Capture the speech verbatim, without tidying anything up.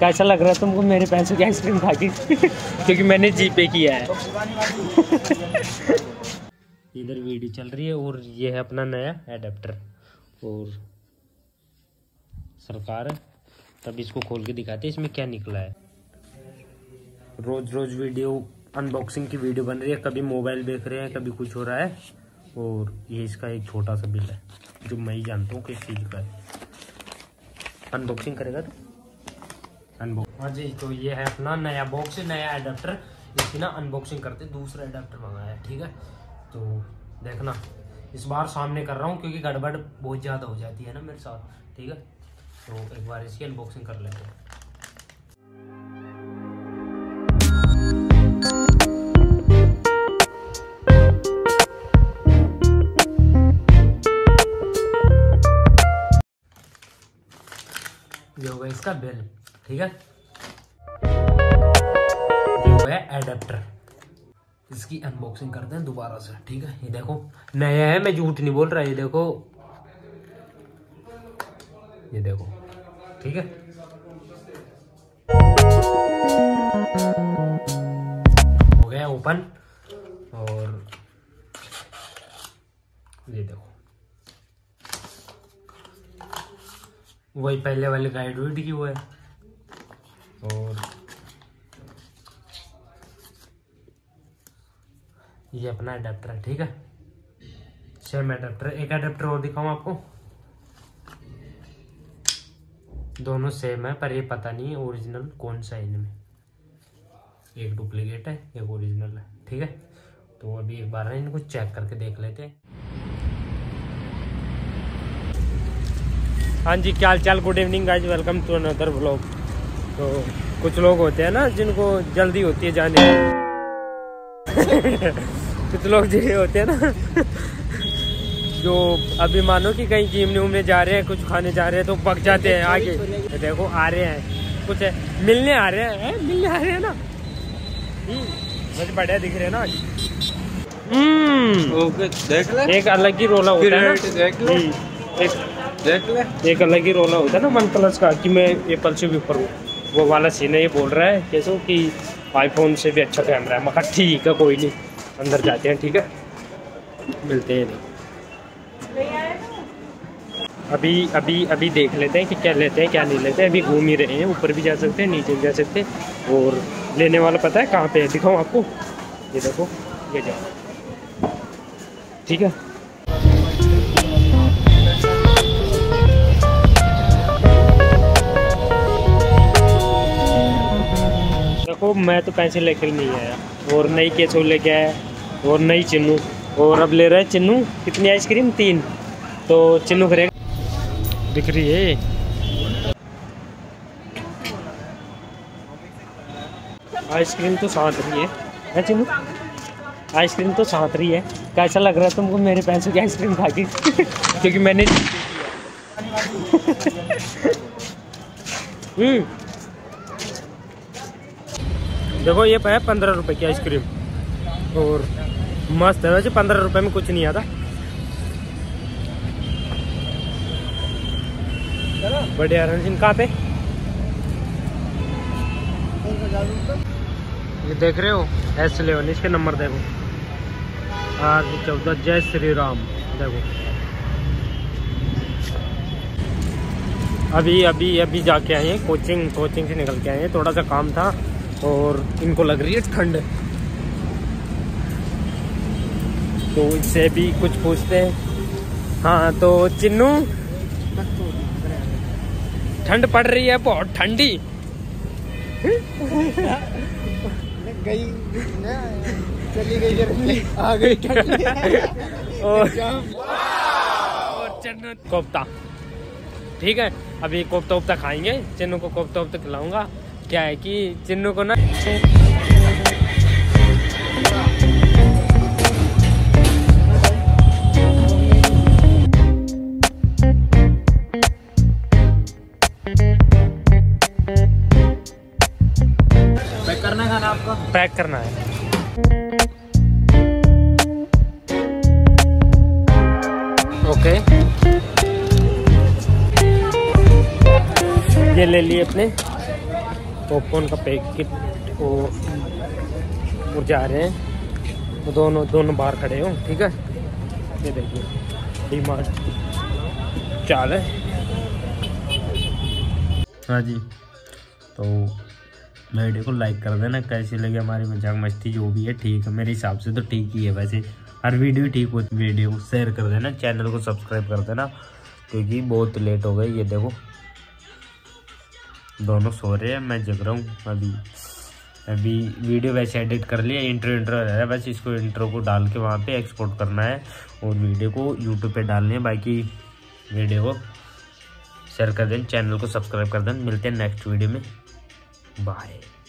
कैसा लग रहा है तुमको मेरे पैसों की आइसक्रीम खा के? क्योंकि मैंने जी पे किया है। इधर वीडियो चल रही है और ये है अपना नया एडाप्टर और सरकार है, तब इसको खोल के दिखाते हैं इसमें क्या निकला है। रोज रोज वीडियो अनबॉक्सिंग की वीडियो बन रही है, कभी मोबाइल देख रहे हैं, कभी कुछ हो रहा है। और ये इसका एक छोटा सा बिल है जो मैं ही जानता हूँ किस चीज़ का है। अनबॉक्सिंग करेगा तो अनबॉक्स। हाँ जी, तो ये है अपना नया बॉक्स, नया एडाप्टर। इसकी ना अनबॉक्सिंग करते, दूसरा एडाप्टर मंगाया है, ठीक है। तो देखना इस बार सामने कर रहा हूँ क्योंकि गड़बड़ बहुत ज़्यादा हो जाती है ना मेरे साथ, ठीक है। तो एक बार इसकी अनबॉक्सिंग कर लेते हैं। ये होगा इसका बिल, ठीक है। ये होगा एडाप्टर, इसकी अनबॉक्सिंग करते हैं दोबारा से, ठीक है। ये देखो नया है, मैं झूठ नहीं बोल रहा। ये देखो, ये देखो, ठीक है। हो गया ओपन और ये देखो वही पहले वाले गाइड वीड की वो है। और ये अपना अडेप्टर है, ठीक है। सेम अडेप्टर, एक अडेप्टर और दिखाऊं आपको। दोनों सेम है पर ये पता नहीं है ओरिजिनल कौन सा है इनमें। एक डुप्लीकेट है, एक ओरिजिनल है, ठीक है। तो अभी एक बार इनको चेक करके देख लेते हैं। हाँ जी, क्या हाल चाल, good evening guys, welcome to another vlog. तो कुछ लोग होते हैं ना जिनको जल्दी होती है जाने कुछ लोग जो होते हैं ना जो अभी मानो कि कहीं घूमने उमने जा रहे हैं, कुछ खाने जा रहे हैं तो पक जाते हैं आगे। तो देखो आ रहे हैं, कुछ है, मिलने आ रहे हैं, है? मिलने आ रहे हैं ना। मुझे बढ़िया दिख रहे हैं ना आज। हम्म देख ले, एक अलग ही रोला होता है ना। देख ले, एक देख ले, एक अलग ही रोला होता है ना वन प्लस का कि मैं एप्पल से भी ऊपर हूँ, वो वाला सीन है। ये बोल रहा है कैसे कि आईफोन से भी अच्छा कैमरा है। मैं ठीक है, कोई नहीं, अंदर जाते हैं, ठीक है, मिलते हैं। नहीं अभी अभी अभी देख लेते हैं कि क्या लेते हैं क्या नहीं लेते हैं। अभी घूम ही रहे हैं, ऊपर भी जा सकते हैं, नीचे भी जा सकते हैं। और लेने वाला पता है कहाँ पे है, दिखाऊँ आपको। ये देखो, ये जाओ, ठीक है। देखो मैं तो पैसे लेकर नहीं आया और नई केचो लेके आया और नई चिन्नू, और अब ले रहा है चिन्नू कितनी आइसक्रीम, तीन। तो चिन्नू करेगा, दिख रही है आइसक्रीम तो साथ रही है, है चिन्नू, आइसक्रीम तो साथ रही है। कैसा लग रहा है तुमको मेरे पैसों की आइसक्रीम खा के? क्योंकि मैंने हम्म देखो ये है पंद्रह रुपए की आइसक्रीम और मस्त है। वैसे पंद्रह रुपए में कुछ नहीं आता, बढ़िया। रणजिन कहाँ पे, ये देख रहे हो एस इलेवन, इसके नंबर देखो, आर चौदह, जय श्री राम। देखो अभी अभी अभी जाके आए हैं कोचिंग, कोचिंग से निकल के आए हैं, थोड़ा सा काम था और इनको लग रही है ठंड, तो इससे भी कुछ पूछते हैं। हाँ तो चिन्नू, ठंड पड़ रही है बहुत, ठंडी गई चली गई, आ गई ठंडी। और चिन्नू कोफ्ता, ठीक है। अभी कोफ्ता वोफ्ता खाएंगे, चिन्नू को कोफ्ता वोफ्ता खिलाऊंगा। क्या है कि चिन्नू को ना पैक करना है खाना आपका, पैक करना है। ओके, ये ले लिए अपने पॉपकॉर्न का पैकेट और और जा रहे हैं। वो दोनों दोनों बाहर खड़े हो, ठीक है। ये देखिए डी मार्ट चाल है। हाँ जी, तो वीडियो को लाइक कर देना। कैसी लगी हमारी मजाक मस्ती जो भी है, ठीक है, मेरे हिसाब से तो ठीक ही है। वैसे हर वीडियो ठीक हो, वीडियो शेयर कर देना, चैनल को सब्सक्राइब कर देना, क्योंकि बहुत लेट हो गई। ये देखो दोनों सो रहे हैं, मैं जग रहा हूँ अभी। अभी वीडियो वैसे एडिट कर लिया, इंट्रो इंट्रो रह रहा है, बस इसको इंट्रो को डाल के वहाँ पे एक्सपोर्ट करना है और वीडियो को यूट्यूब पे डालनी है। बाकी वीडियो को शेयर कर दें, चैनल को सब्सक्राइब कर दें। मिलते हैं नेक्स्ट वीडियो में, बाय।